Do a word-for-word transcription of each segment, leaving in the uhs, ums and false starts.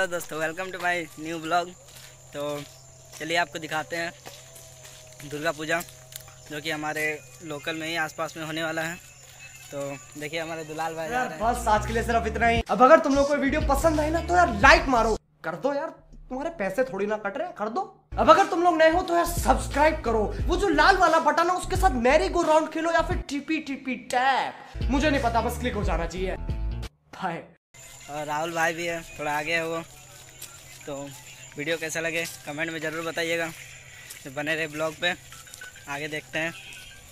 दोस्तों, welcome to my new blog. तो चलिए आपको दिखाते हैं दुर्गा पूजा जो कि हमारे लोकल में ही आसपास में होने वाला है। तो देखिए हमारे दुलाल भाई यार बस आज के लिए सिर्फ इतना ही। अब अगर तुम लोग को वीडियो पसंद आई ना तो यार लाइक मारो, कर दो यार, तुम्हारे पैसे थोड़ी ना कट रहे, कर दो। अब अगर तुम लोग नए हो तो यार सब्सक्राइब करो, वो जो लाल वाला बटन है उसके साथ मैरी गो राउंड खेलो या फिर टीपी टीपी टैप, मुझे नहीं पता, बस क्लिक हो जाना चाहिए। बाय। और राहुल भाई भी है, थोड़ा आगे है वो। तो वीडियो कैसा लगे कमेंट में ज़रूर बताइएगा। तो बने रहे ब्लॉग पे, आगे देखते हैं।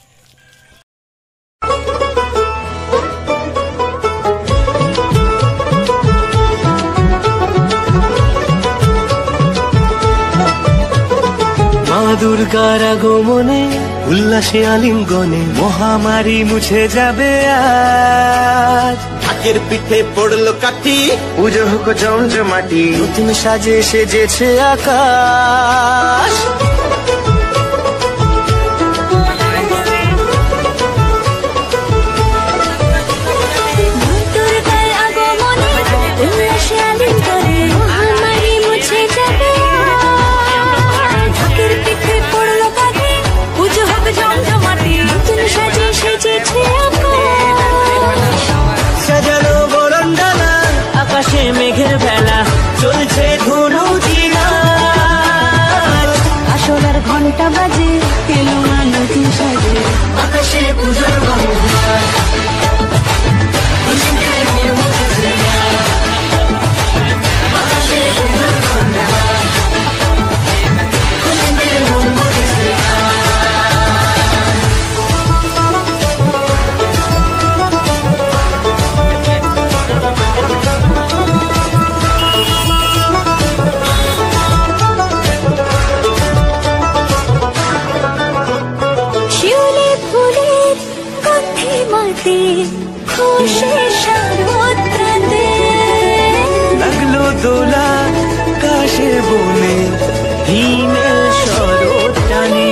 মা দুর্গার আগমনে উল্লাসে আলিঙ্গনে মহামারী মুছে যাবে আজ। ঢাকের পিঠে পড়লো কাঠি, পুজো হোক জমজমাটি, নতুন সাজে সেজেছে আকাশ। মেঘের বেলা চলছে ধনু জিনার, আসলার ঘন্টা বাজে এলো নতুন সাজে আকাশে পুজোর বন্দনা। লাগলো দোলা কাশে বনে হিমেল শরৎ টানে,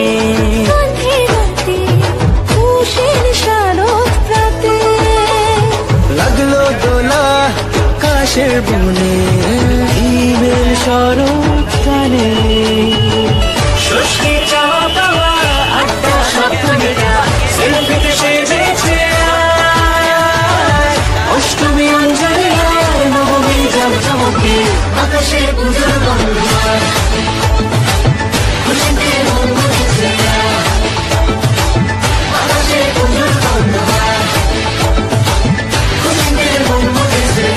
লাগলো দোলা কাশের বনে হিমেল শরৎ টানে। ষষ্ঠী চাওয়া পাওয়া আড্ডা সপ্তমীরা সেলফিতে সেজেছে, অষ্টমী অঞ্জলি নবমী জমজমকে আকাশে পুজোর বন্দনা। খুশিতে মন মুখেছে আকাশে পুজোর বন্দনা, খুশিতে মন মুখেছে।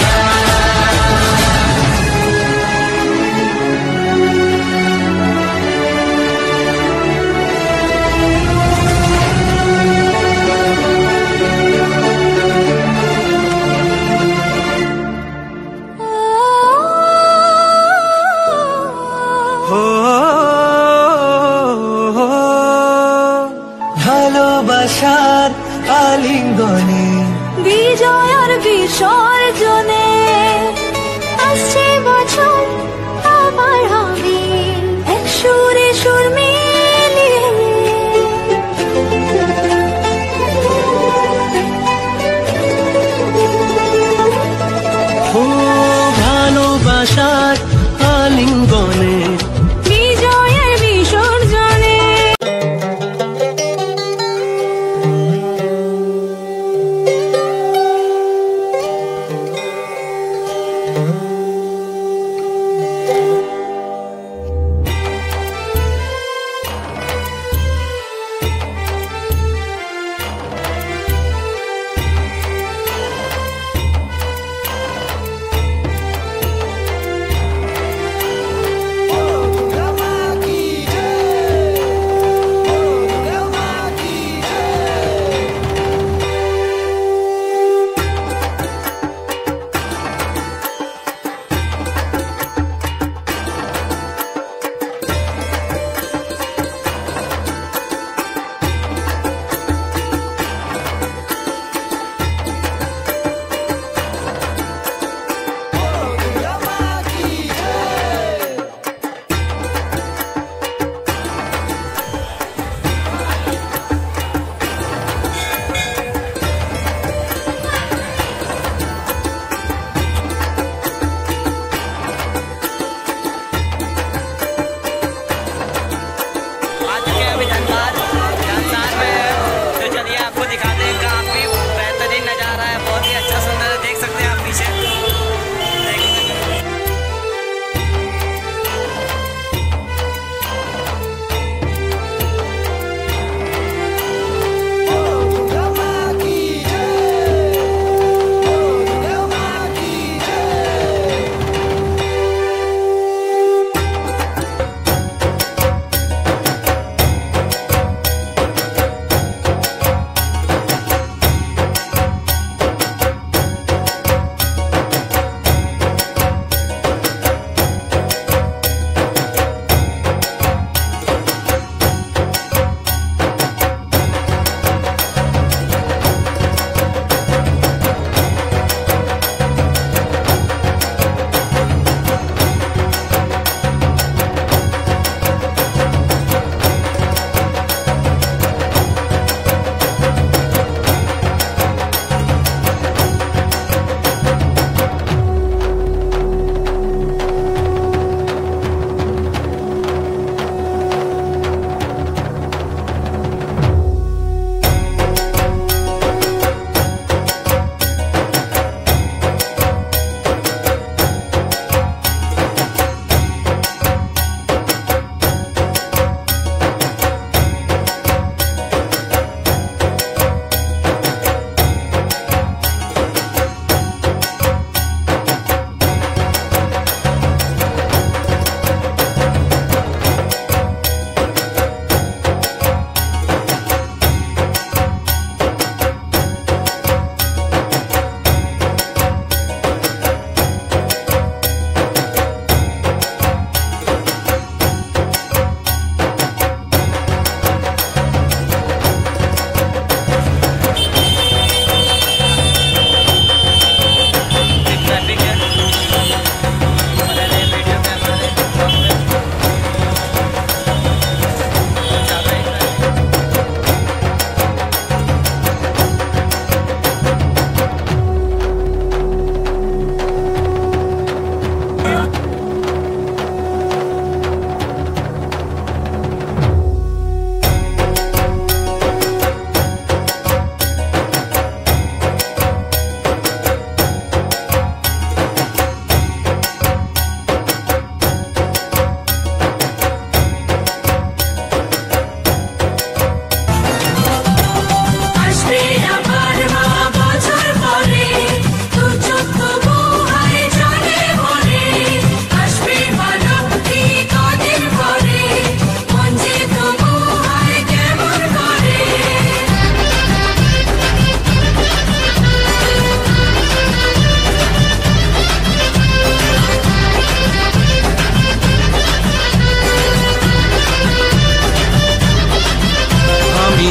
ভালোবাসার আলিঙ্গনে বিজয় আর বিসর্জনে আসছে বছর আবার হবে এক সুরে সুর মিলিয়ে। ও ভালোবাসার আলিঙ্গনে বিজয়ের বিসর্জনে।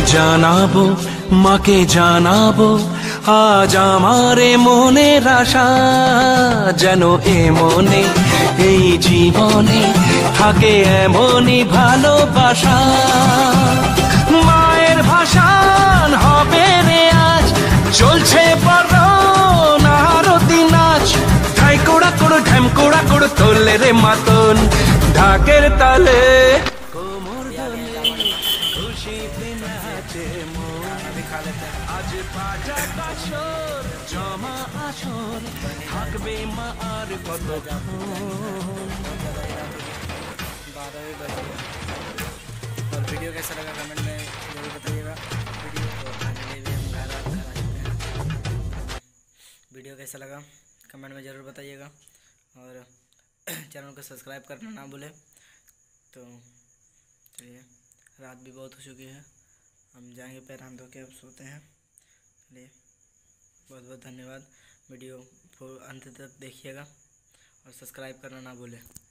জানাবো মাকে জানাবো আজ আমারে মনের আশা যেন এ মনে এই জীবনে থাকে এমনই ভালোবাসা মায়ের ভাষান হবে রে আজ চলছে বরণ আরতি নাচ ঠাই কোড়া কোড়ো ঢ্যাম কোড়া কোড়ো তোলে রে মাতন ঢাকের তালে কোমর দোলে খুশিতে নাচে মন আজ বাজা বাসর জমা আসর থাকবে মা আর কত बारह भी बज गए। और वीडियो कैसा लगा कमेंट में जरूर बताइएगा। वीडियो को फाइनली भी हम घर आ घर आ चुके हैं। वीडियो कैसा लगा कमेंट में ज़रूर बताइएगा और चैनल को सब्सक्राइब करना ना भूलें। तो चलिए रात भी बहुत हो चुकी है, हम जाएंगे पैर हाथ धो के अब सोते हैं। चलिए बहुत बहुत धन्यवाद। वीडियो को अंत तक देखिएगा और सब्सक्राइब करना ना भूलें।